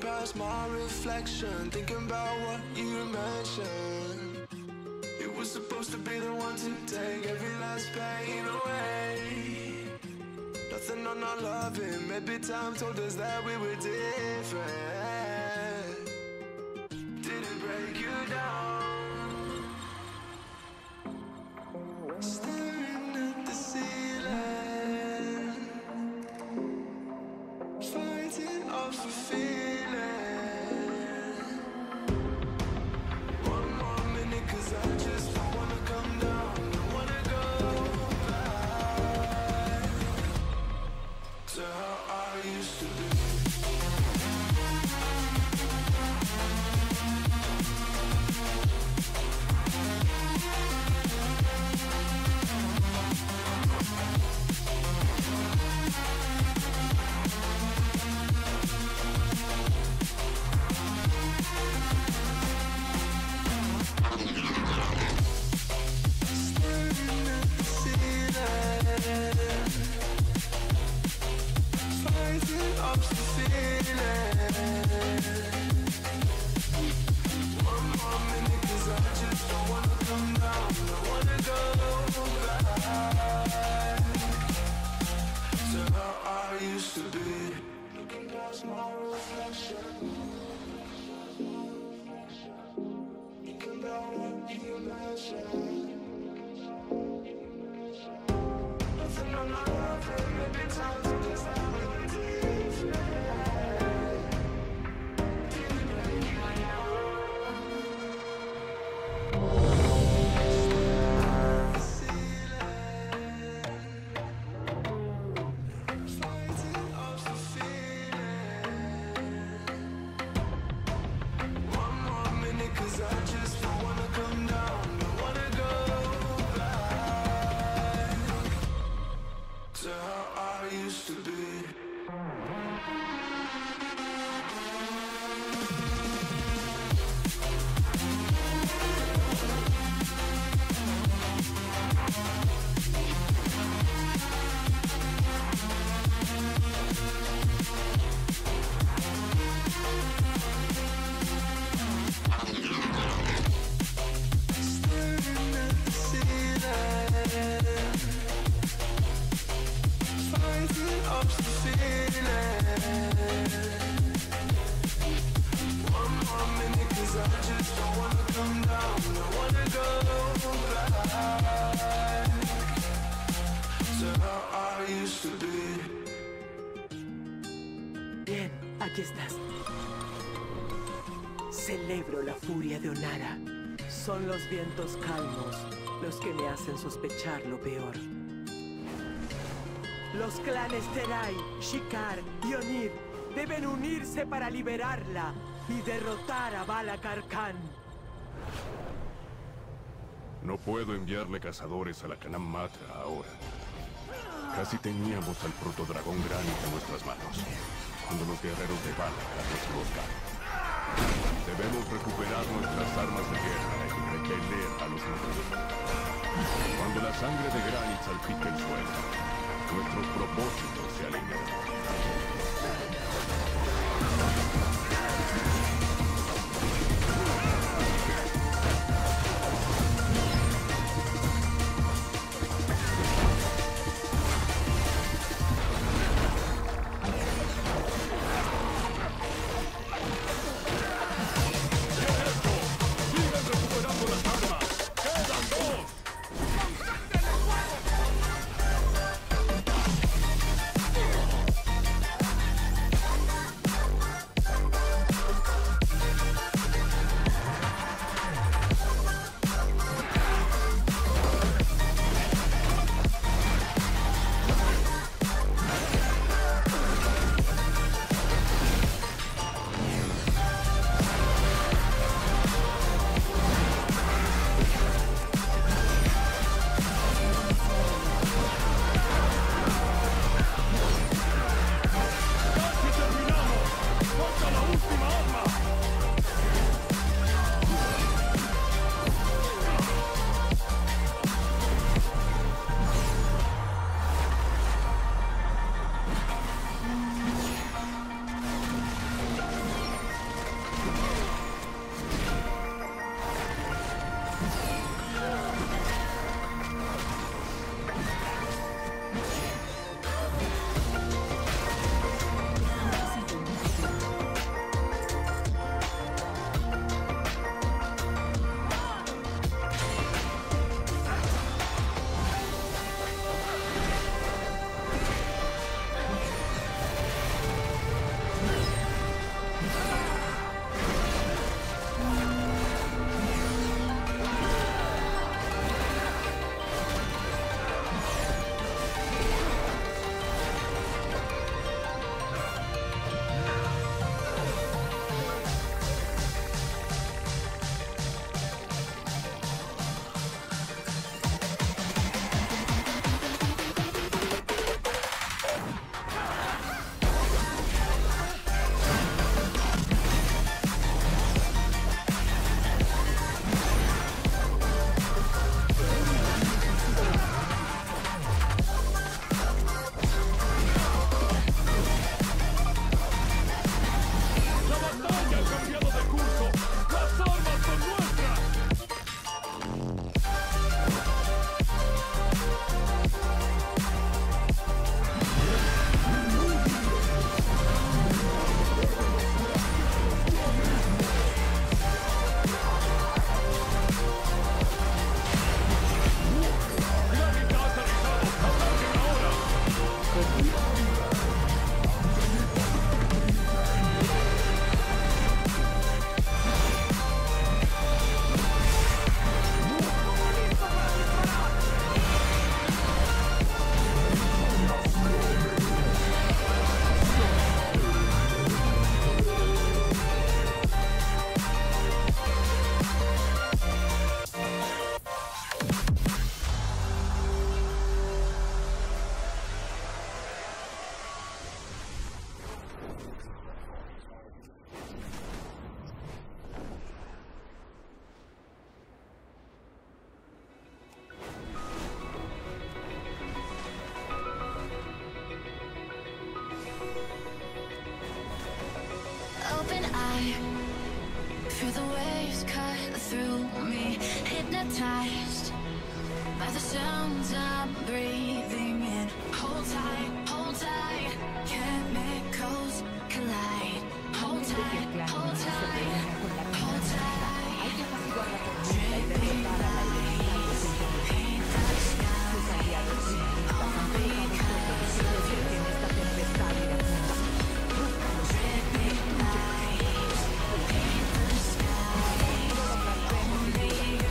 past my reflection, thinking about what you mentioned. You were supposed to be the one to take every last pain away. Nothing on our loving, maybe time told us that we were different. Did it break you down? Staring at the ceiling, fighting off a feeling. One more minute, 'cause I just don't wanna come down, don't wanna go back to how I used to be. Bien, aquí estás. Celebro la furia de Onara. Son los vientos calmos los que me hacen sospechar lo peor. Los clanes Terai, Shikar y Onir deben unirse para liberarla y derrotar a Valakar Khan. No puedo enviarle cazadores a la Kanam Matra ahora. Casi teníamos al protodragón Granit en nuestras manos, cuando los guerreros de Valakar nos emboscaron. Debemos recuperar nuestras armas de guerra y repeler a los muros. Cuando la sangre de Granit salpique el suelo, nuestros propósitos se alinean. feel the waves cut through me, hypnotized by the sounds I'm breathing in. Hold tight, chemicals collide. Hold tight, hold tight, hold tight. Dripping lights paint the skies, all because of you. Dripping lights paint the skies, only you.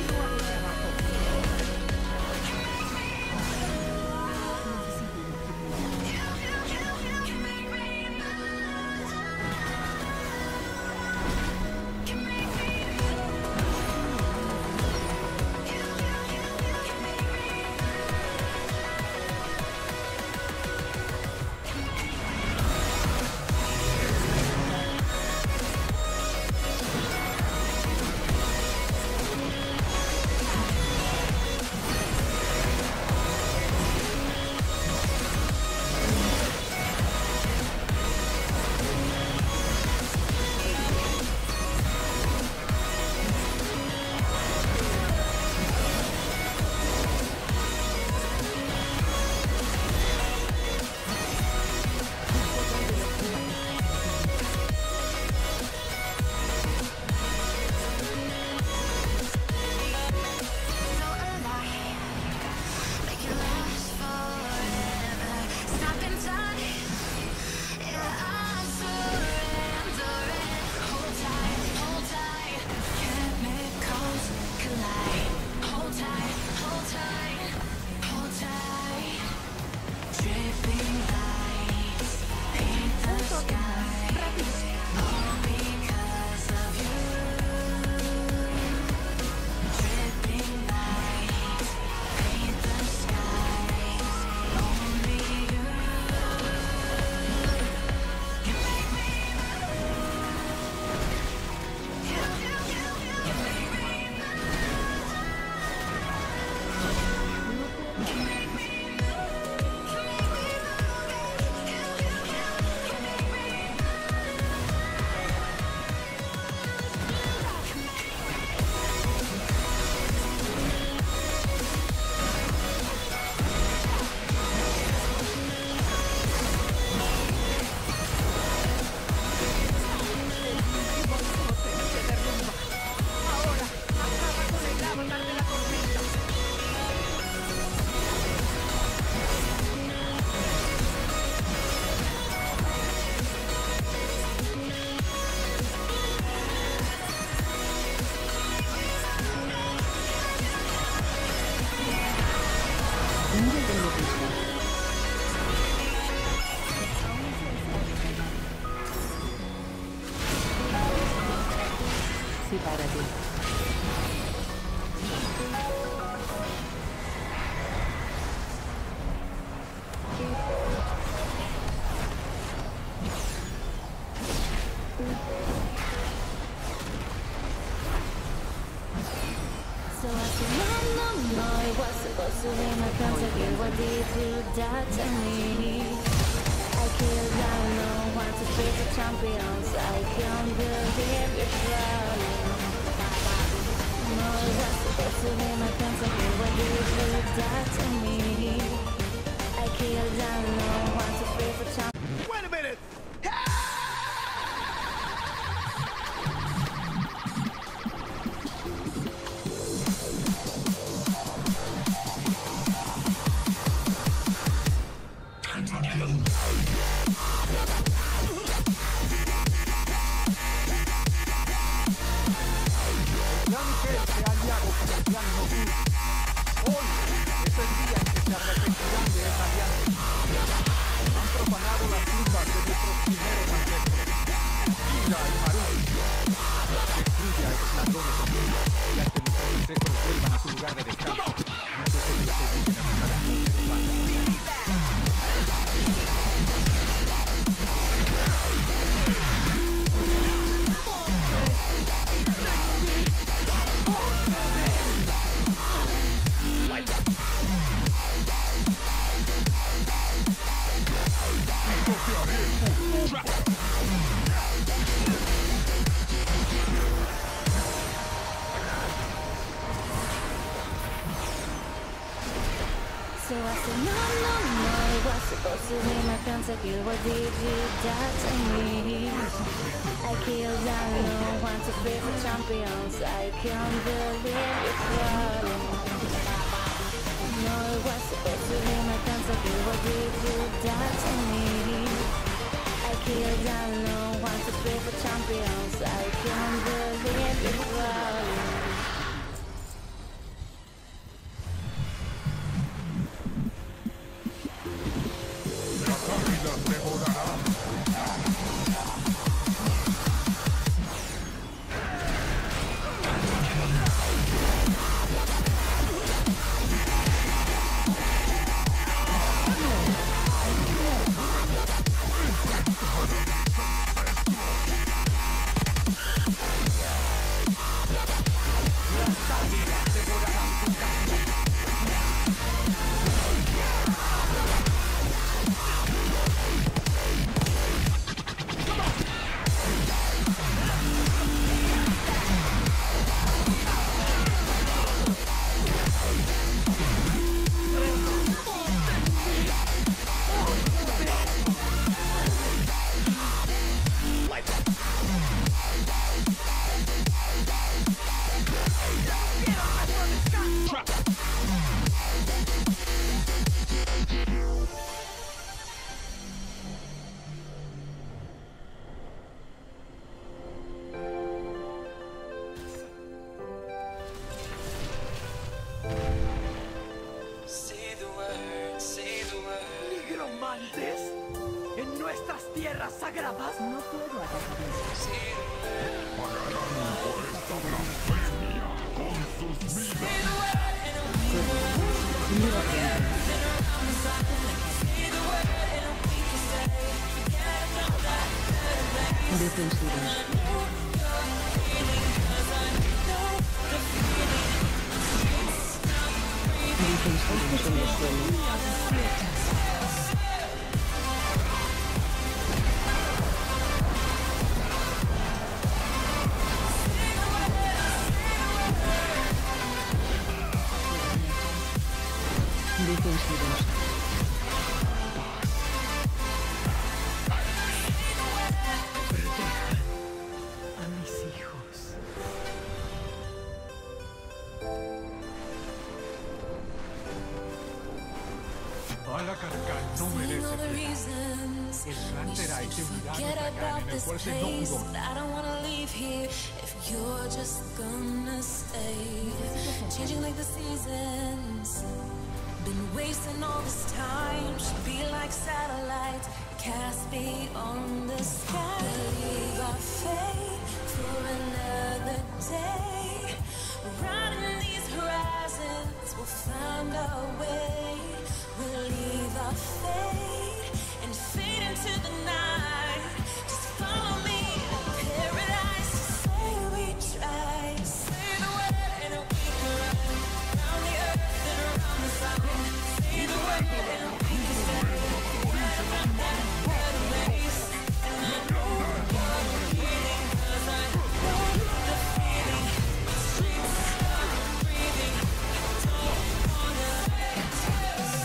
What did you do to me? I killed down no one to face the champions. I can't believe you're trying. No, that's supposed to be my country. What did you do to me? I killed down no one to face the champions. Wait a minute! supposed to be my pentakill? What did you do to me? I killed down, no one to pray for champions. I can't believe it's falling. No, it was supposed to be my pentakill. What did you do to me? I killed down, no one to pray for champions. I can't believe it's falling. ¿Nigromantes? ¿En nuestras tierras sagradas? No puedo atacarlos. Defensivos. Defensivos en el suelo. Defensivos. A mis hijos. Bala-Kharkan no merece piedad. El clan Terai te unirá a nuestra clan en el cual se no pudor. I don't wanna leave here if you're just gonna stay. Changing like the seasons. Been wasting all this time. Should be like satellites cast beyond the sky. Leave our fate for another day. Riding these horizons, we'll find our way. We'll leave our fate and fade into the night. Just follow me to paradise. Say we try. Say the word and we can run around the earth and around the sun. Say the word and we can stay. Right about that red race. And I know what we're feeling, 'cause I know the feeling. Streets stop breathing. Don't wanna let it go.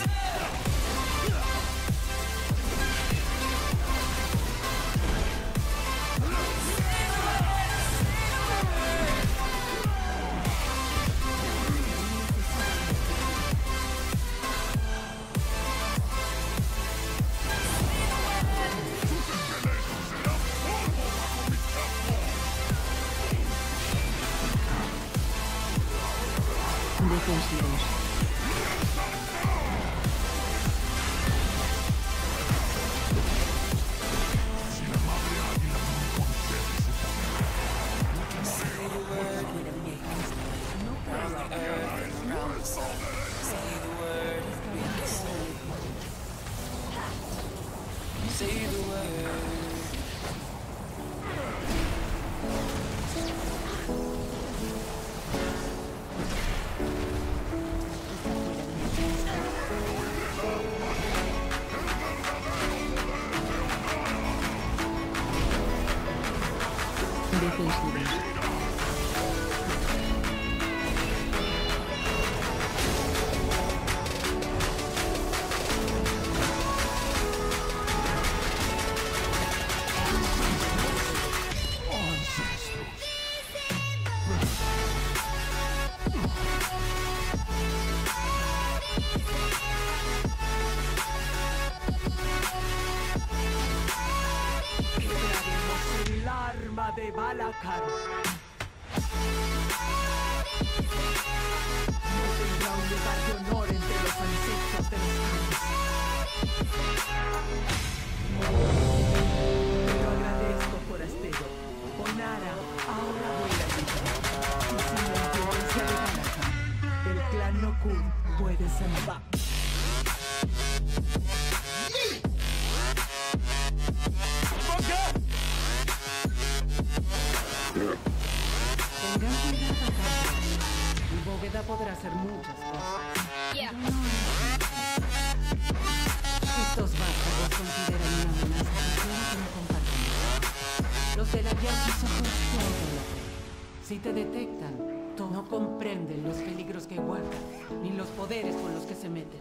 Defensivos. Say the word. Defensivos. Valakar. No tendrá un lugar de honor entre los ancestros de los Khans. Pero agradezco, forastero. Onara ahora vuela libre. Y sin la influencia de Valakar, el clan Nokur puede salvar. Tengan cuidado, Carlos. Y Bóveda podrá hacer muchas cosas. Pero no estos vástagos consideran una amenaza cualquiera que no compartan. Los de la guía sus ojos sienten la fe. Si te detectan, no comprenden los peligros que guardan, ni los poderes con los que se meten.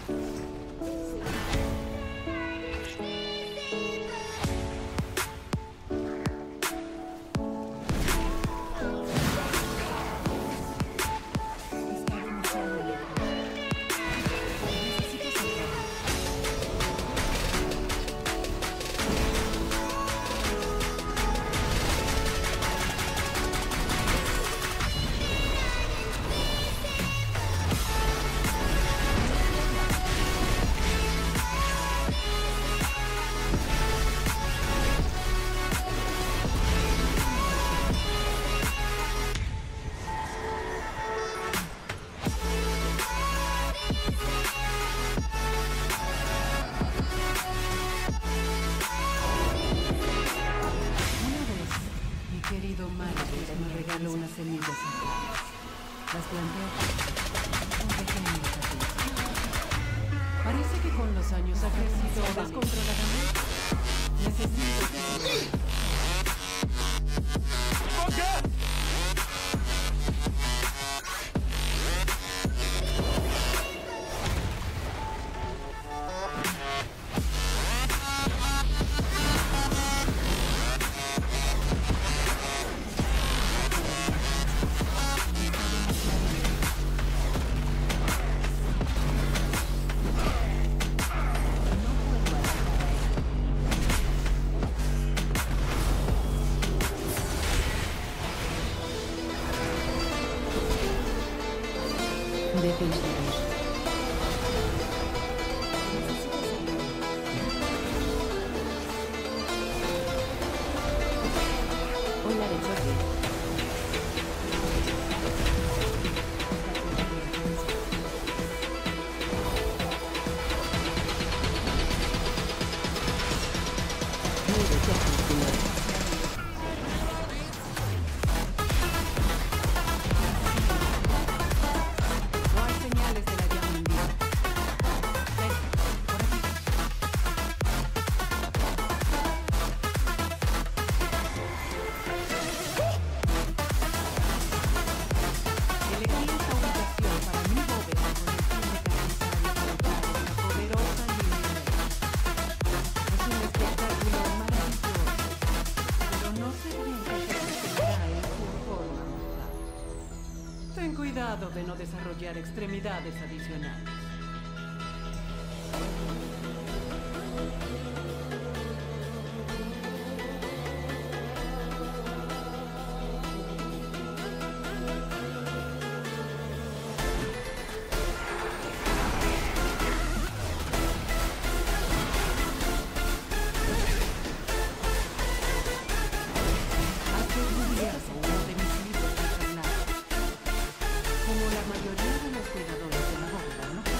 Me regaló unas semillas sagradas. Las planté con pequeños árboles. Parece que con los años ha crecido descontroladamente. Necesito que... Defensores. Hola, Defensores. Ten cuidado de no desarrollar extremidades adicionales. Como la mayoría de los cuidadores de la bóveda, ¿no?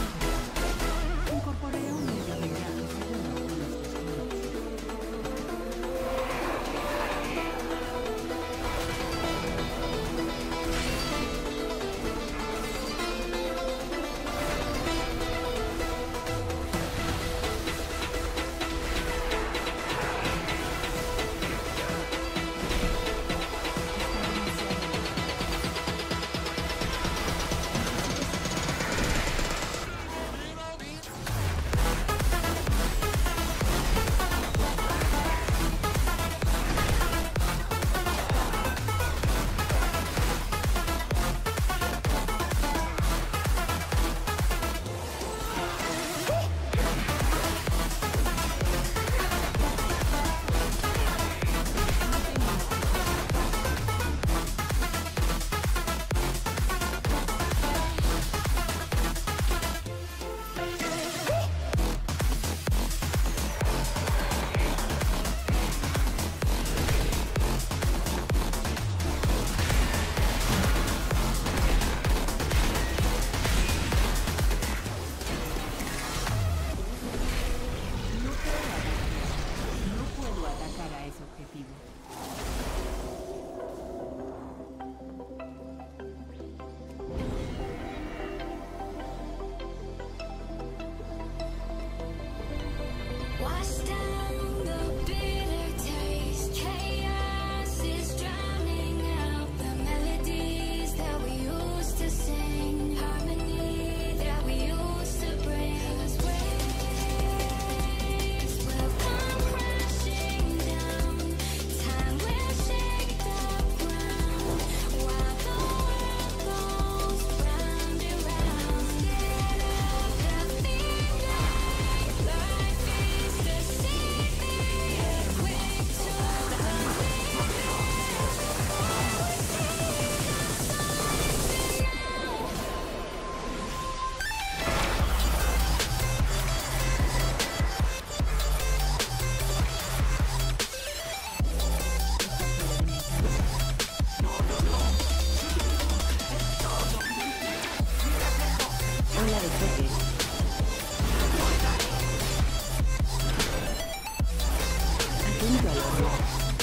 vida al horror.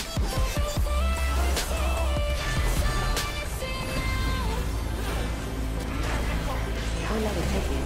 Hola de choque.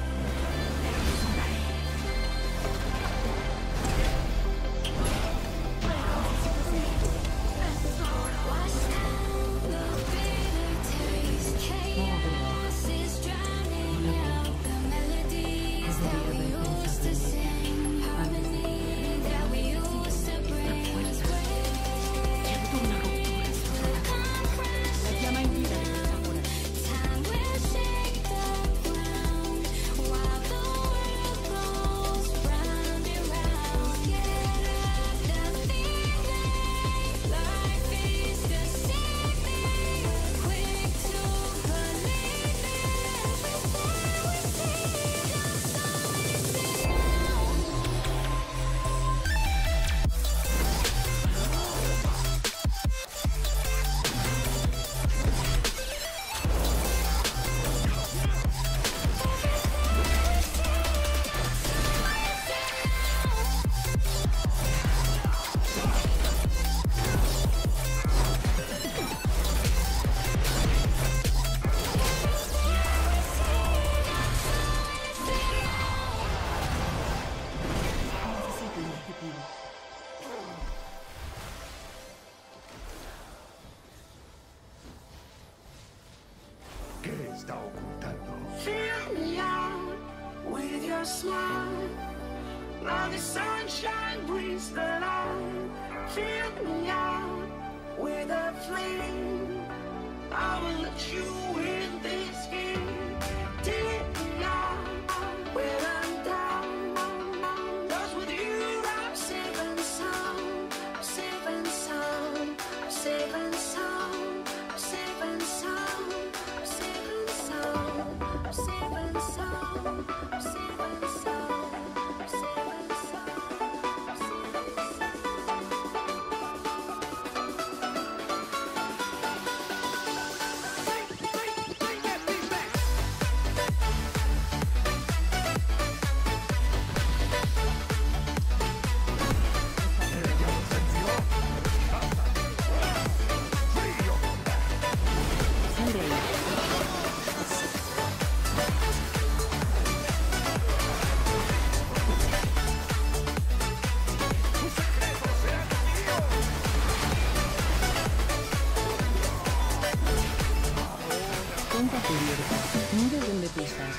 ¿Qué está ocultando? Fill me out with your smile. Now the sunshine brings the light. Fill me out with a flame. I will let you in this game. Take me out when I'm down. 'Cause with you I'm safe and sound. I'm safe and sound. I'm safe and sound. I'm safe and sound. I'm safe and sound. I'm safe and sound. I'm safe and sound. I'm safe and sound. I'm safe and Sal de ahí. Cuenta cubierta. Mira dónde pisas.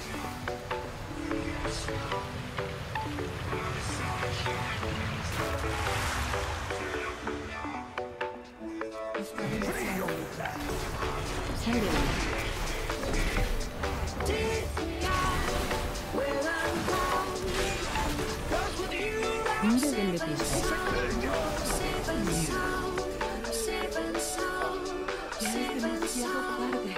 Sal de ahí. Mira dónde pisas. Ya es demasiado tarde.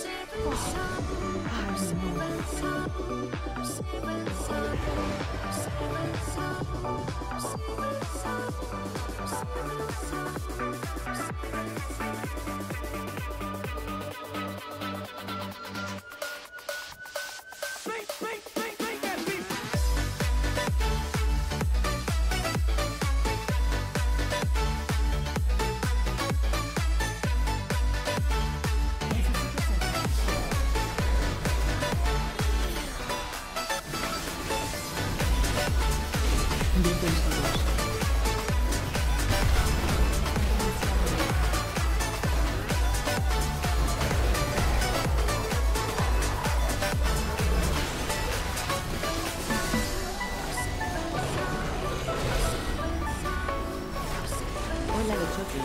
Hola de choque.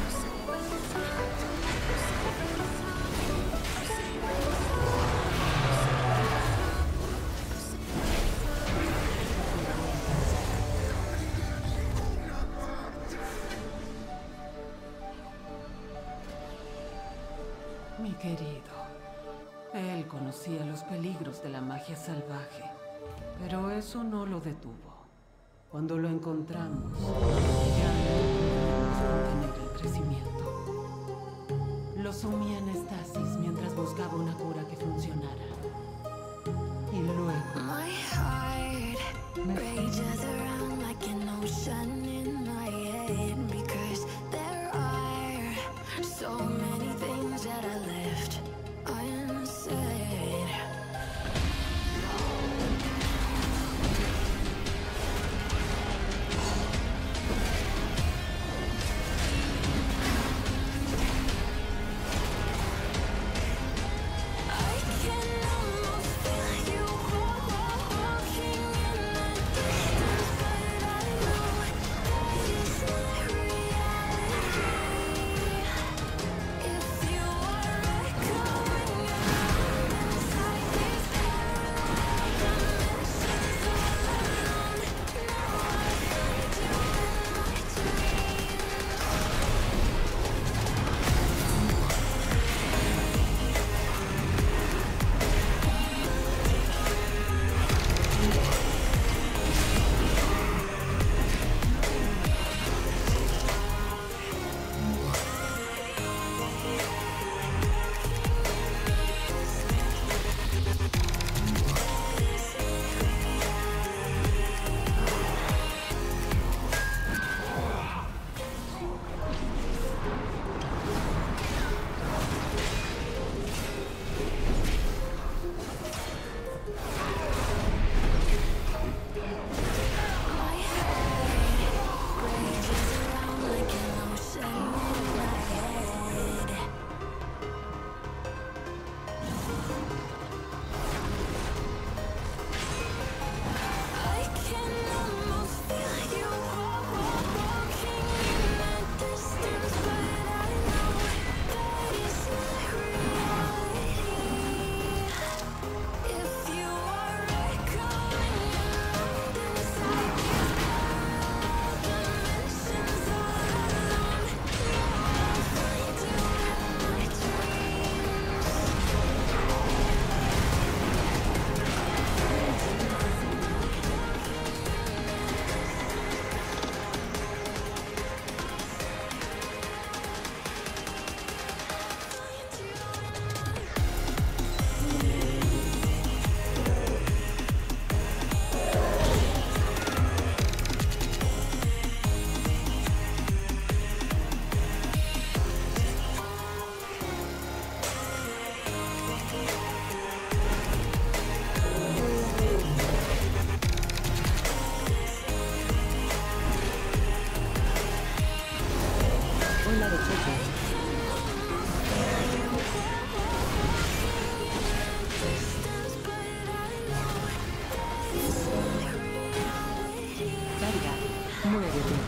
Mi querido, él conocía los peligros de la magia salvaje, pero eso no lo detuvo. Cuando lo encontramos, ya no pudimos contener el crecimiento. Lo sumía en estasis mientras buscaba una cura que funcionara. Y luego My heart rages around like an ocean in my Carga, muérete.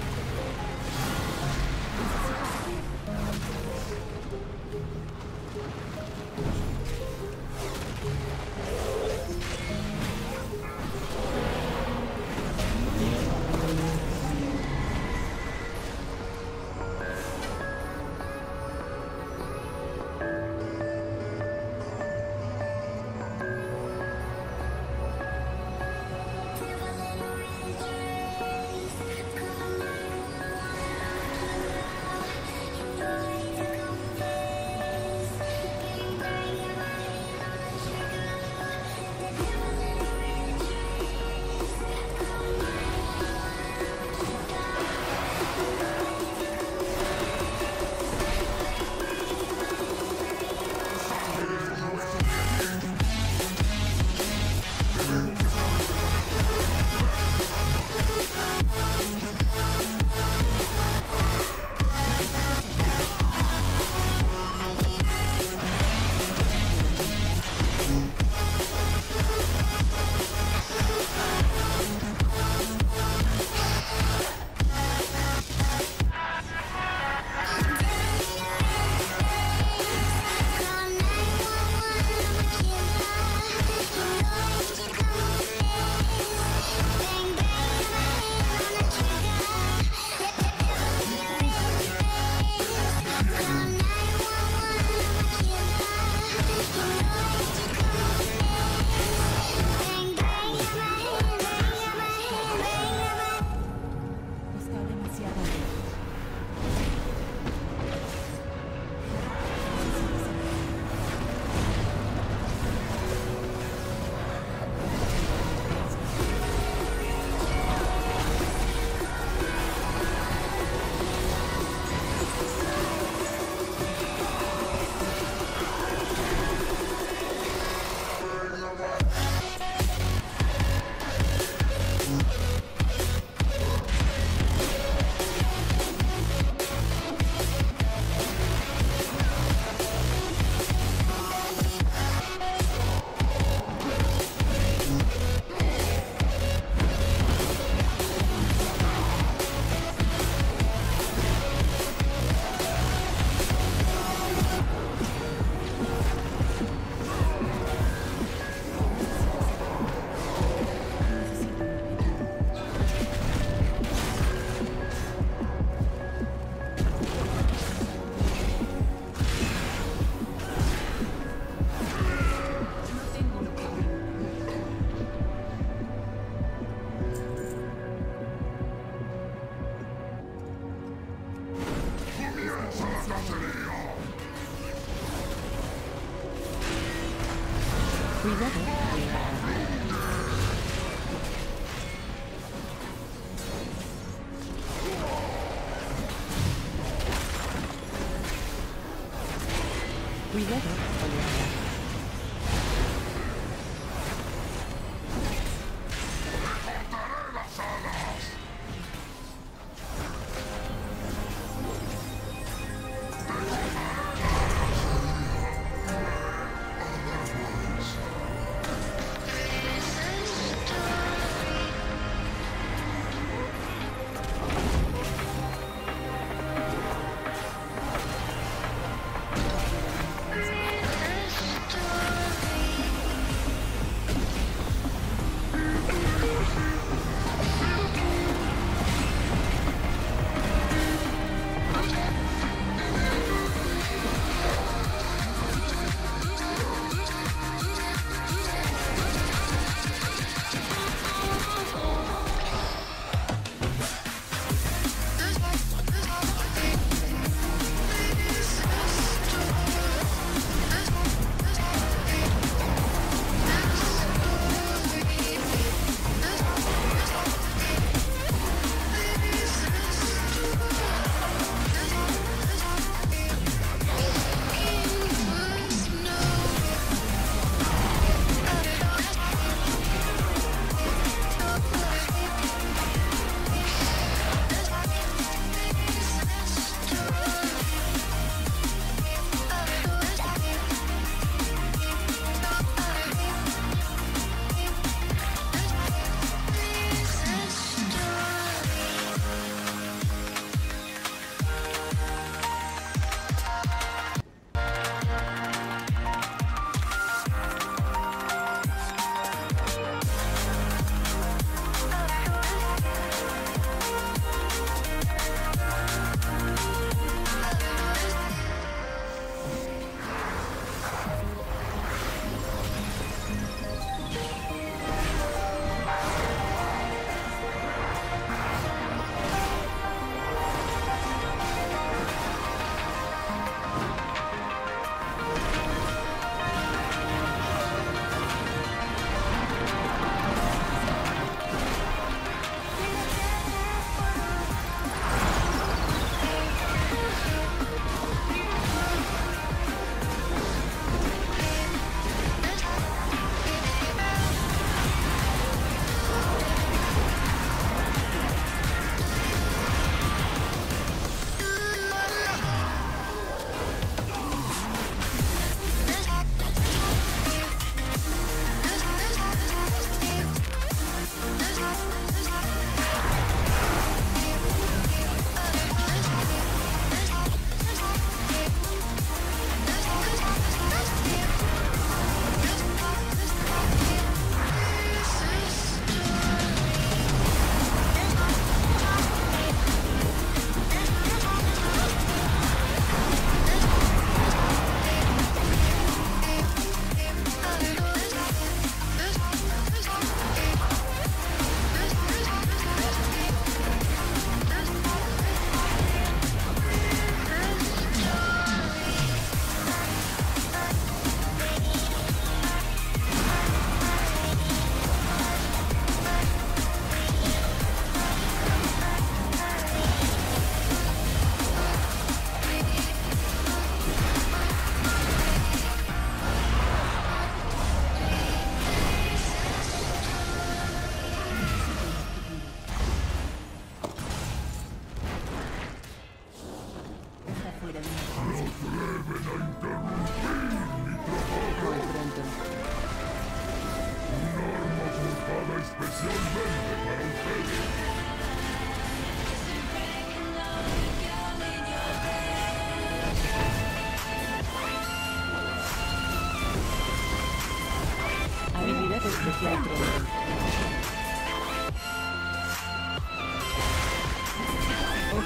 Cuidado, oleada.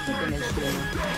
Conecte con el suelo.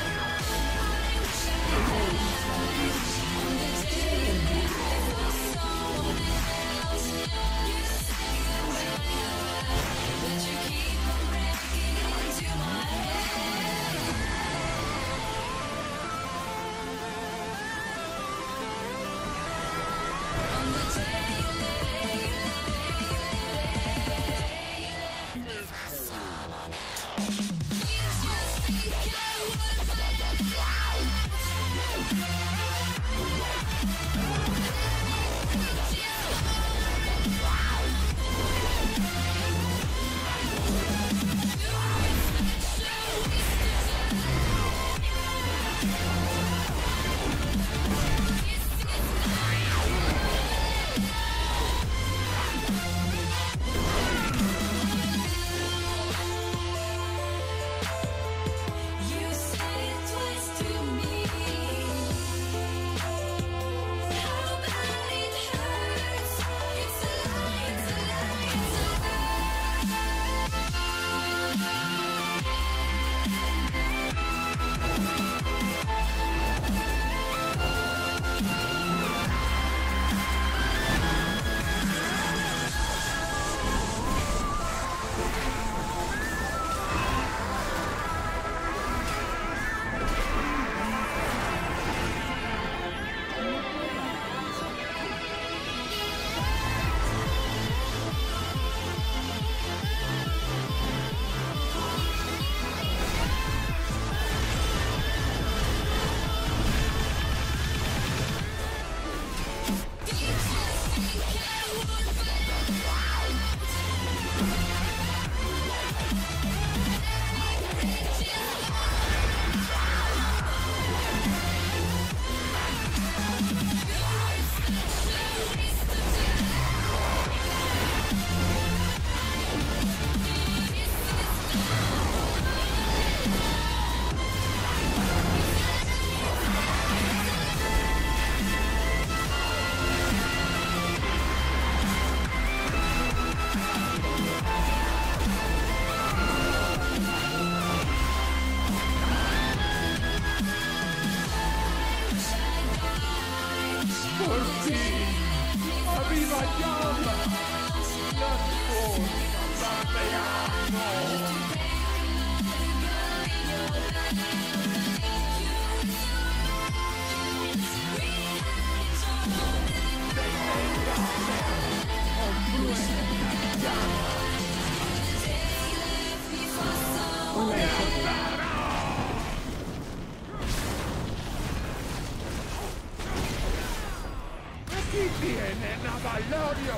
¡Vienen a Valorio!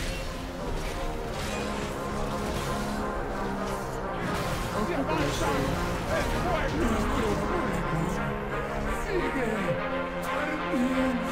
¡Que pasan el fuego! ¡Sigue ardiendo!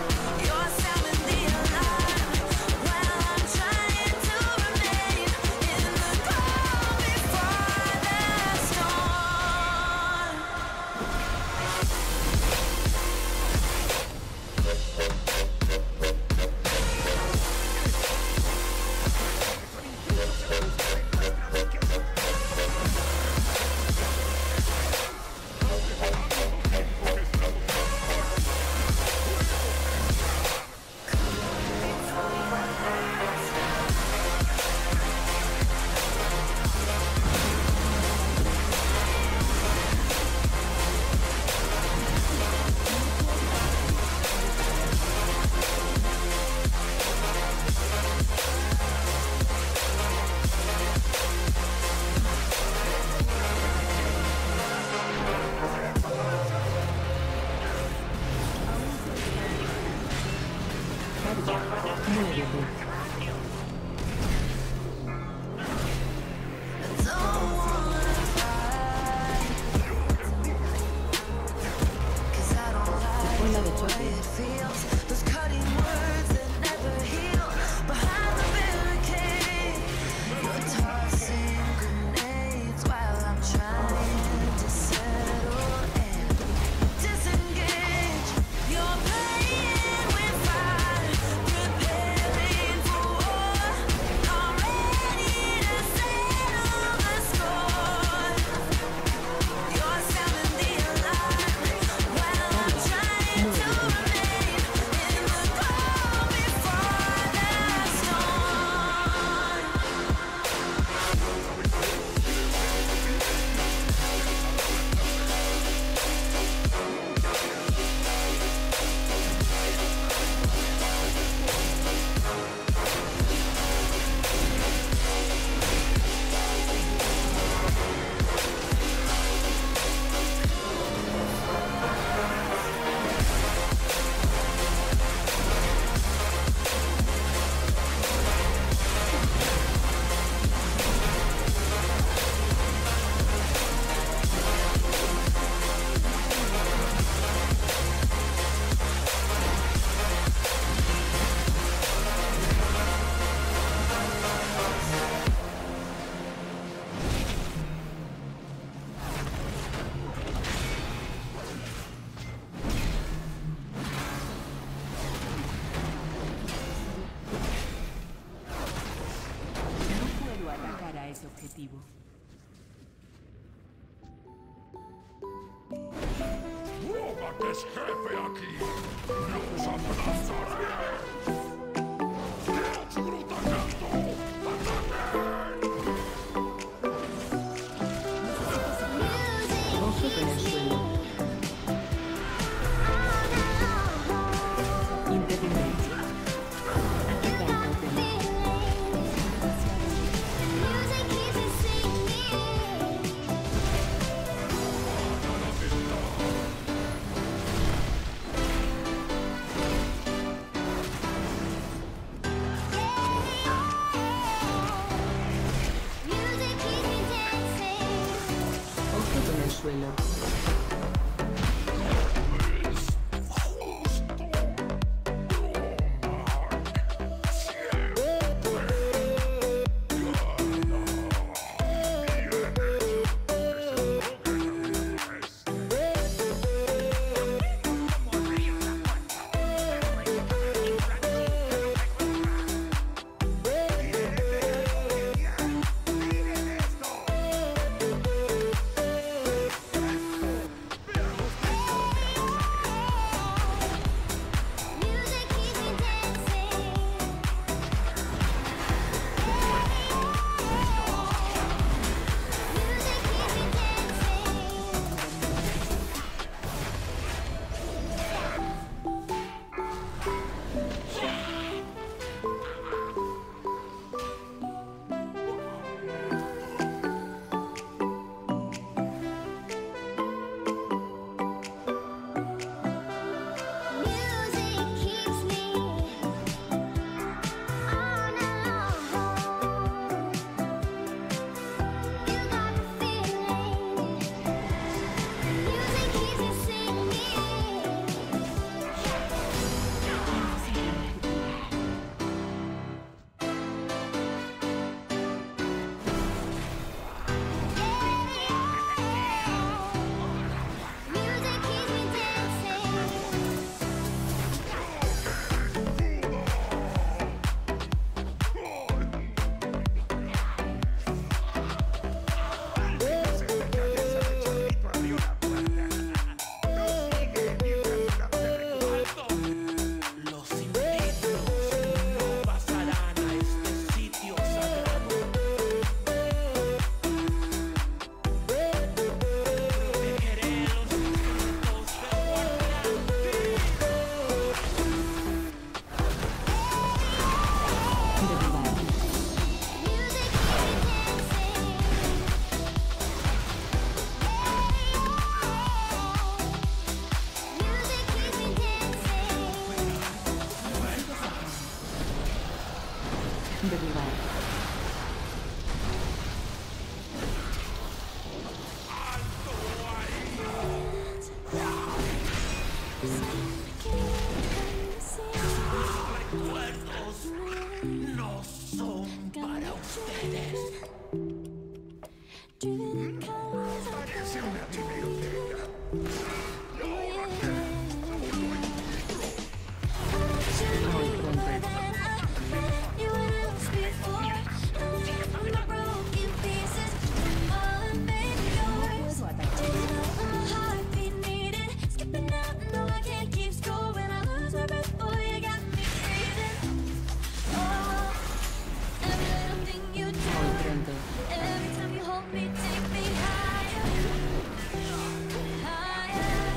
You're sounding the alarm while I'm trying to remain ese objetivo. ¡Roma, que es jefe aquí! ¡Los aplastaré! ¡Dios brutagato! ¡Ataquen! Ojo con el suelo. Independencia. Atacar el totem. Ojo con el suelo. Derribar. No son para ustedes. Parece una biblioteca. Every time you hold me, take me higher, higher.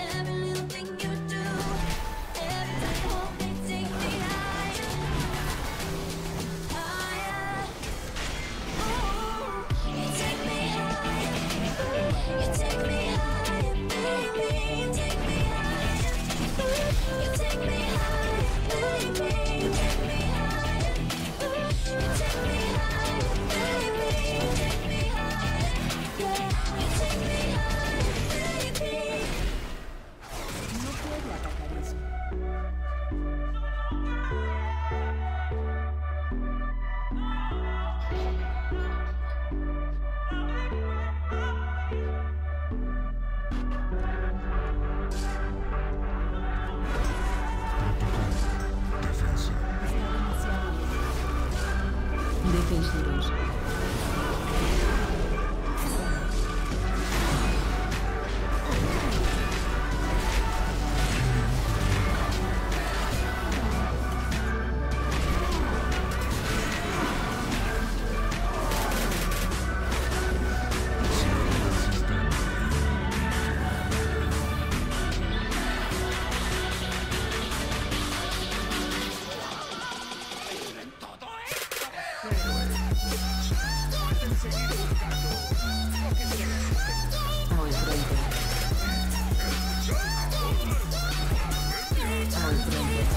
every little thing you do. Every time you hold me, take me higher, higher. Ooh, you take me higher. You take me higher, baby. You take me higher. You take me higher, baby. You take me higher. You take me higher, baby. You take me higher. Yeah, you take me higher, baby. No puede atacar eso. Defensores. Hago el frente. Hago el frente.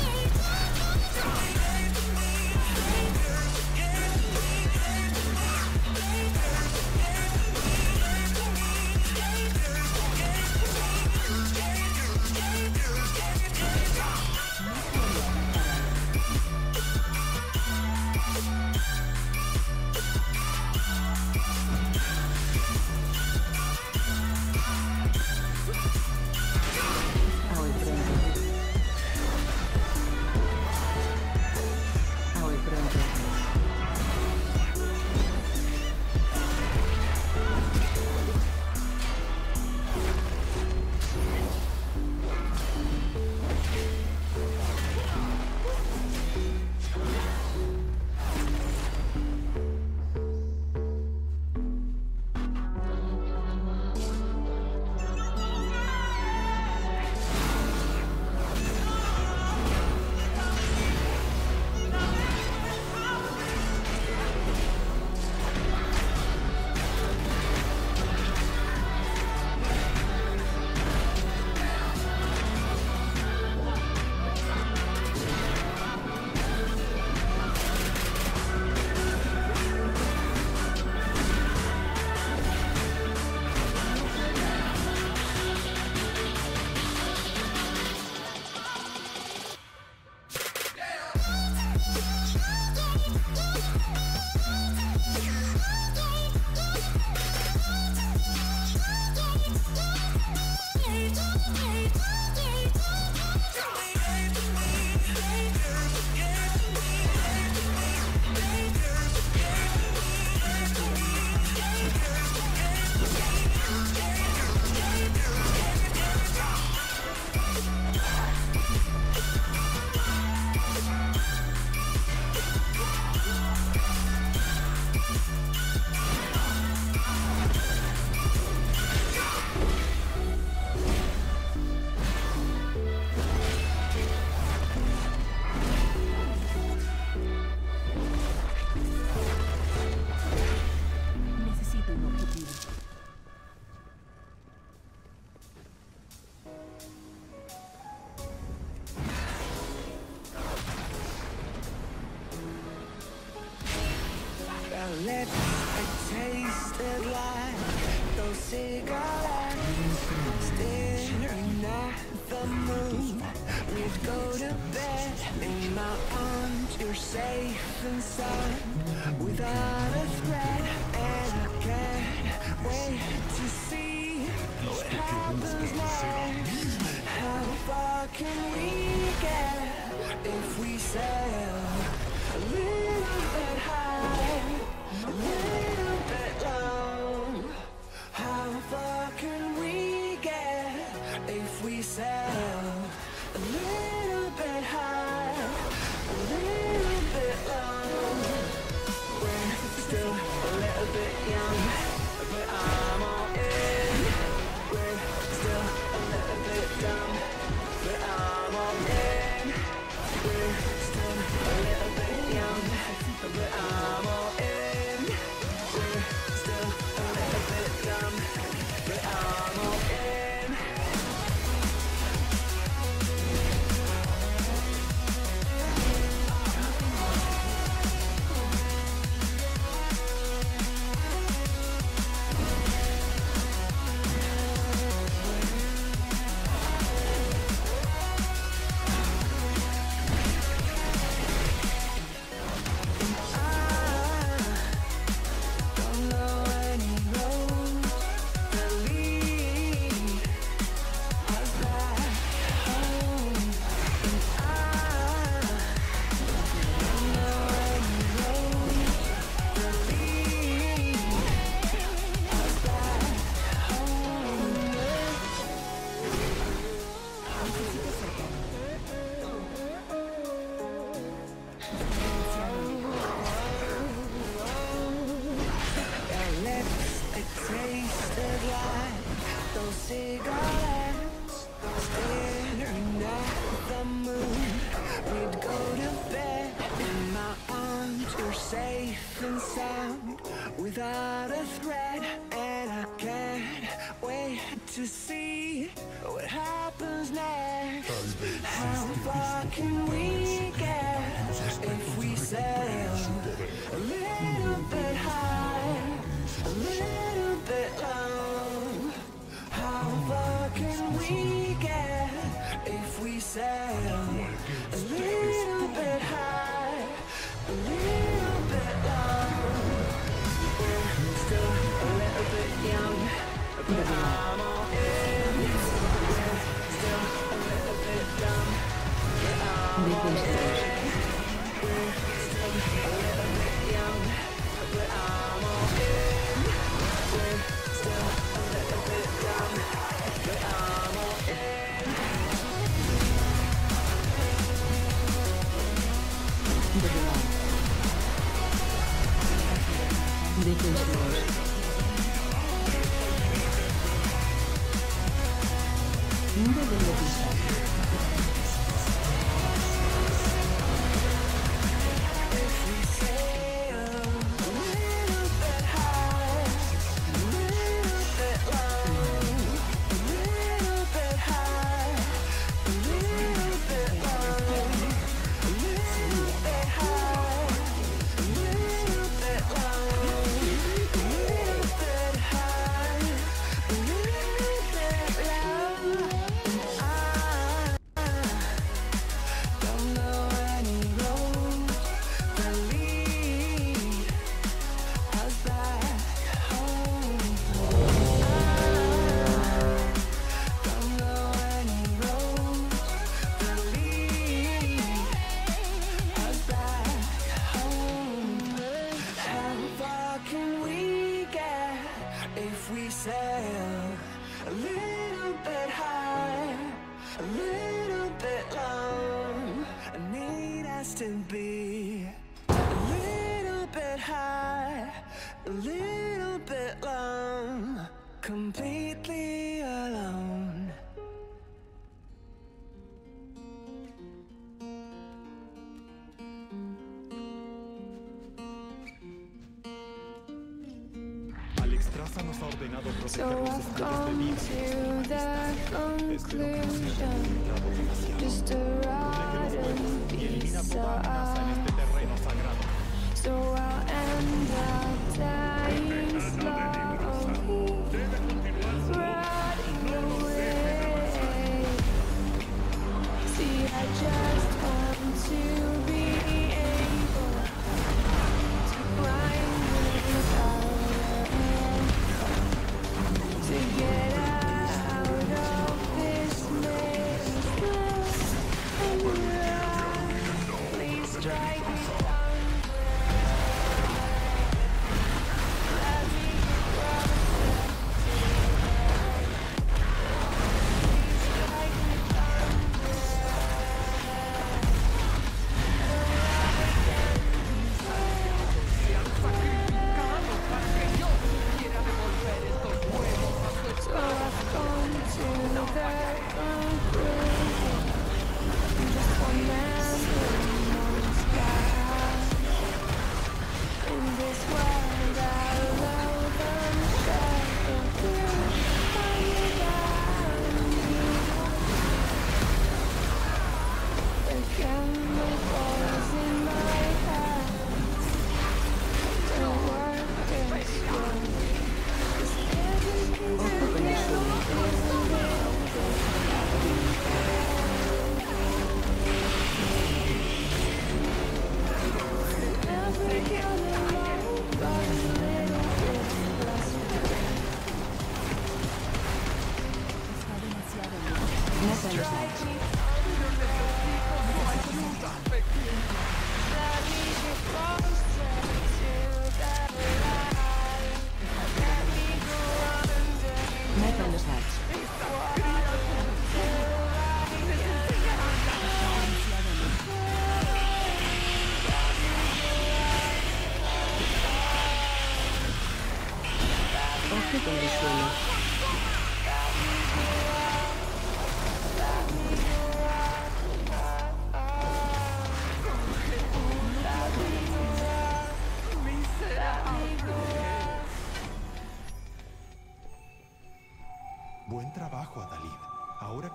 Hago el frente. Hago el frente. Necesito un objetivo. Lips are tasted like those cigarettes. Staring at the moon, we'd go to bed in my arms. You're safe and sound without a threat, and I can't wait to see what happens next. How far can we get if we sail a little bit high, a little bit low? How far can we get if we sail a little bit high, a little bit low? We're still a little bit young, but I'm all in. We're still a little bit far can we get if we sail a little bit high, a little bit low? How far can we get if we sail a little bit high, a little bit low? We're still a little bit young, but I'm all in. We're still a little bit dumb, but I'm all in. We're still a little bit young, but I'm all in. We're still a little bit dumb, but I'm all in. Completely alone. Alex Traza nos ha ordenado protegernos de To the conclusion, just a ride and y elimina peace. toda amenaza en este terreno sagrado. So I'll end up dying slowly, running away. See, I just want to be able to climb without to get out of this maze. Please strike me down. Let me cross. Please strike me down. So I've gone to the conclusion. Just one man knows that in this world I love and share the chemicals in my hands don't work as well.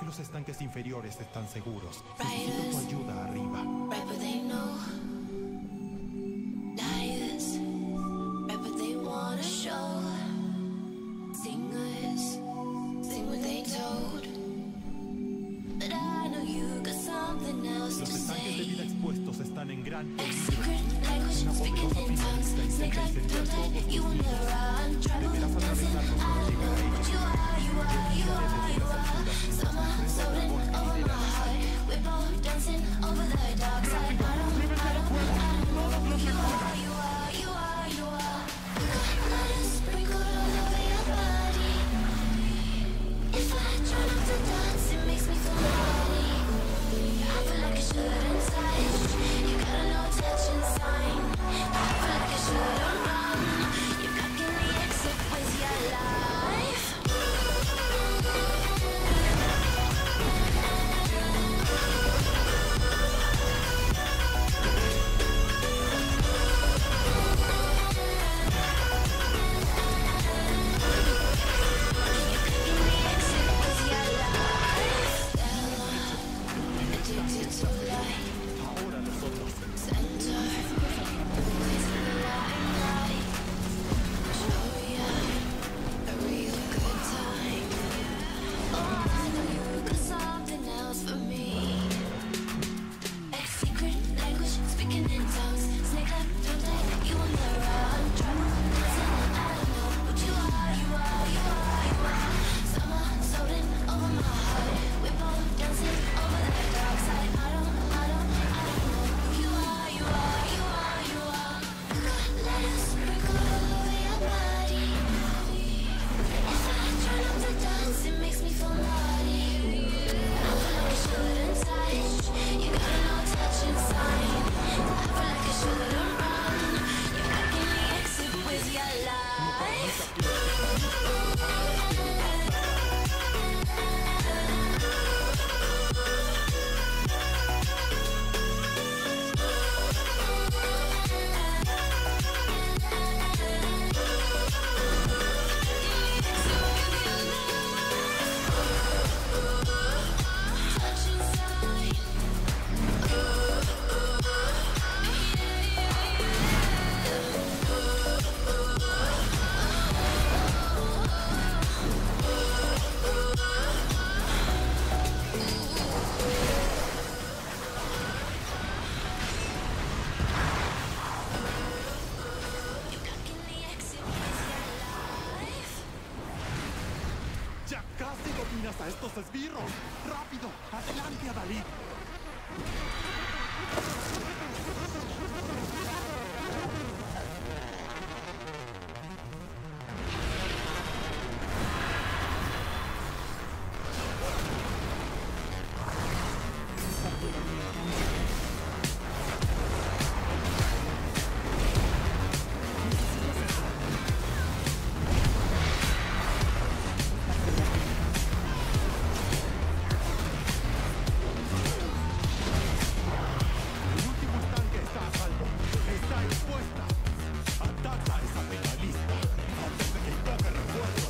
los estanques inferiores están seguros. Necesito tu ayuda arriba. Right where they know. Liars, right where they wanna show. Singers, sing what they told. But I know you got something else Los to estanques de vida say. expuestos están en gran peligro. Secret language, Una speaking poderosa in tongues. finalista Snake intenta like incendiar don't todos let los you on the mitos. run. Trouble Deberás dancing. atravesarlos I para llegar a know what ellos. you are, you are, you Yo are, guiaré you desde las are. alturas mientras Summer enfrento al soaring dragón que over my lidera el heart. We're both dancing over the dark side. I don't know what you are, you are, you are, you are. Let it sprinkle all over your body. If I try not to dance, it makes me feel naughty. I feel like I shouldn't touch. You got a no touching sign. I feel like I shouldn't run. You're blocking the exit with your life. Ahora nosotros. It makes me feel naughty. I feel like I shouldn't touch. You got a no touching sign. I feel like I shouldn't run. You're blocking the exit with your life. Touching sign. You're blocking the exit with your life. ¡Ya casi dominas a estos esbirros! ¡Rápido! ¡Adelante, Adalid! El último estanque está a salvo. Está expuesta. Ataca a esa penalista antes de que invoque refuerzos.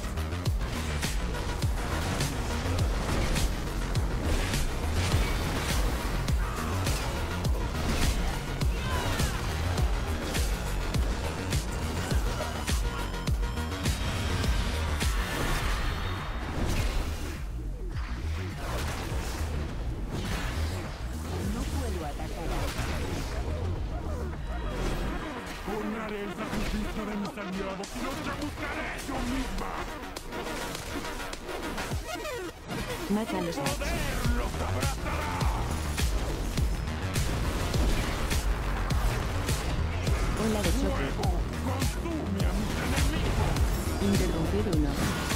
No puedo atacar Honraré el sacrificio de mis aliados y los rebuscaré yo misma. Mata a los ¡Los abrazará! Ola de choque. ¡Consume a mis enemigos! Interrumpir 1.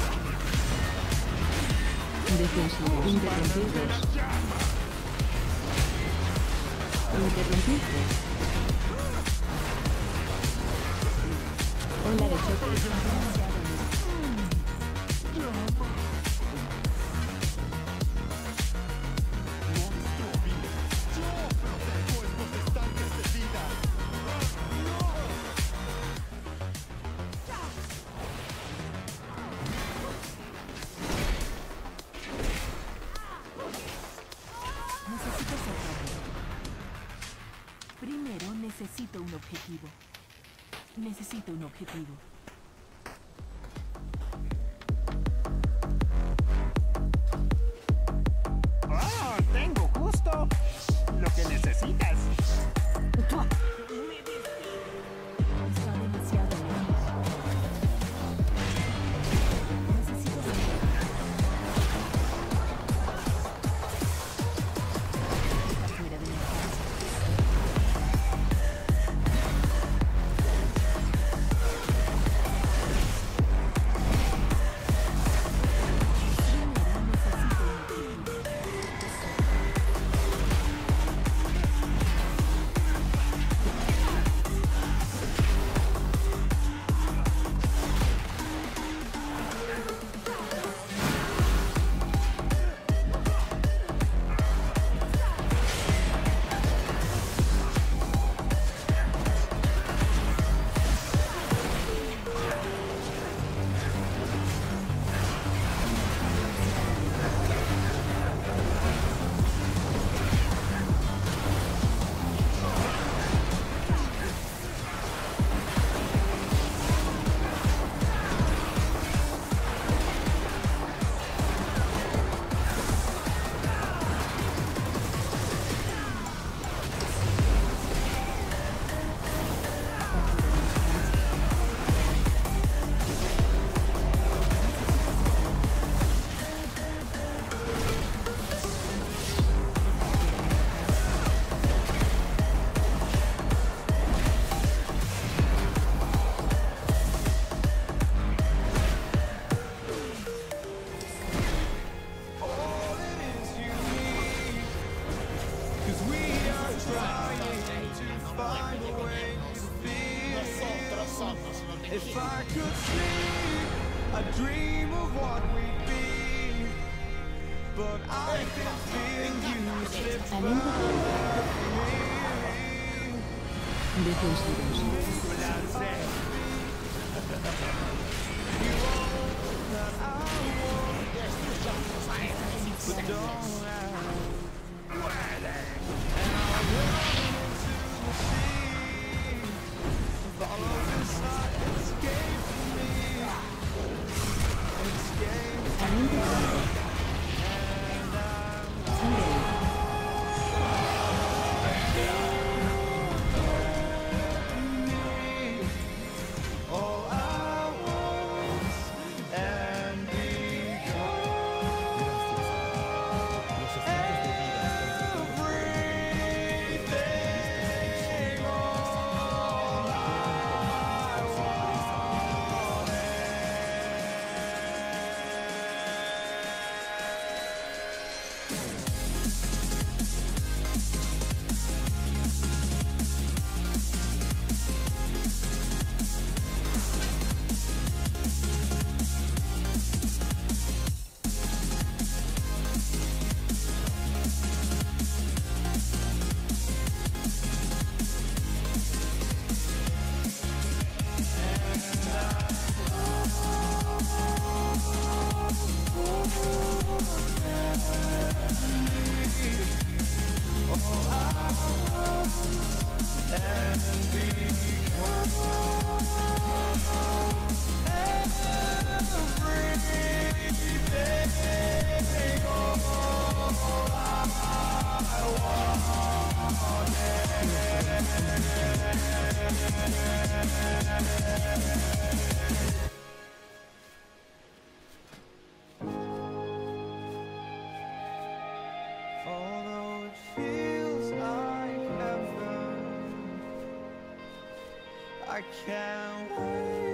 Defensivo. Interrumpir 2. Interrumpir 3. Ola de choque. Necesito un objetivo. Necesito un objetivo. ¡Oh! Tengo justo lo que necesitas. Está demasiado lejos. Necesito salir. Está fuera de mi alcance. If I could sleep, I'd dream of what we'd be. But I can feel you slip by me. Although it feels like heaven, I can't wait.